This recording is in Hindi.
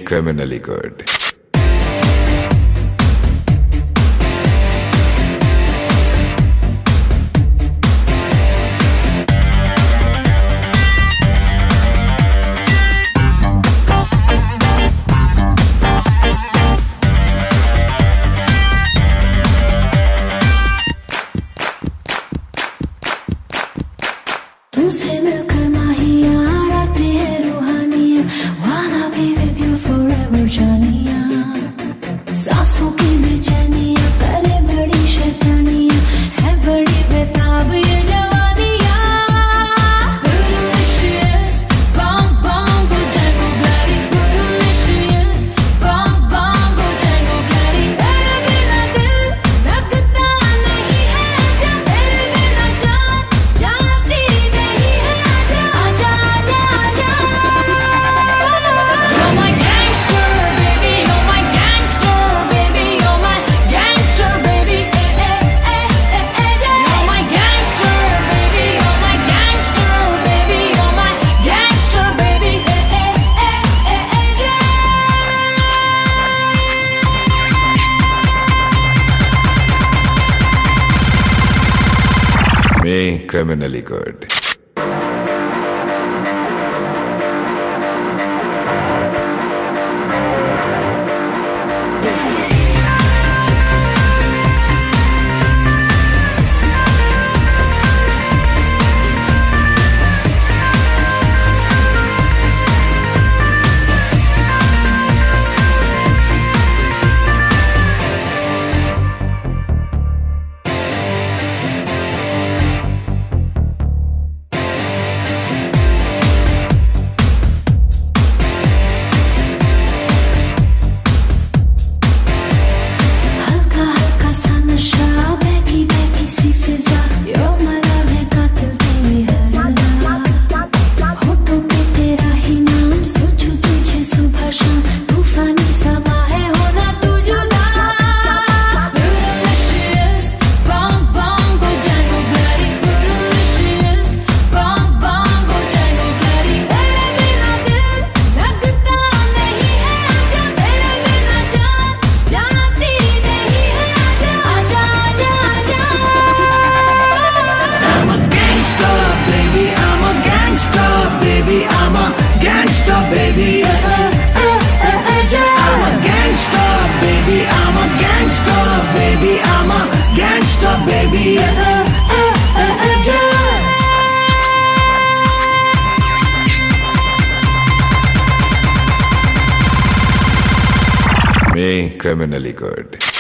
Me criminally good. तुमसे मिलकर माहियाँ आते हैं रूहानियाँ, wanna be with you forever जानियाँ, सांसों की बेचैनियाँ करे बड़ी शैतानियाँ, है बड़ी बेताब ये जवानियाँ। Delicious, bang bang go jango bloody, delicious, bang bang go jango bloody, तेरे बिना दिल रखता नहीं है जब, तेरे बिना जान जाती नहीं है आजा आजा आजा आजा। You're my gangster baby, you're my gangster baby, you're my gangster baby, you're my gangster baby, you're my gangster baby, you're my gangster baby, Me criminally good. हल्का हल्का सा नशा बहकी बहकी सी फिजा, you're my love है कातिल तेरी हर अदा, होठों पे तेरा ही नाम सोचूं तुझे सुबह शाम, तूफानी समा है होना तू जुदा। Delicious, bang bang go jango bloody, delicious, bang bang go jango bloody, तेरे बिना दिल लगता नहीं है आजा, तेरे बिना जान जाती नहीं है आजा आजा आजा आजा। I'm a gangster, baby. I'm a gangster, baby. I'm a gangster, baby. I'm a gangster, baby. I'm a gangster, baby. I'm a gangster, baby. Me criminally good.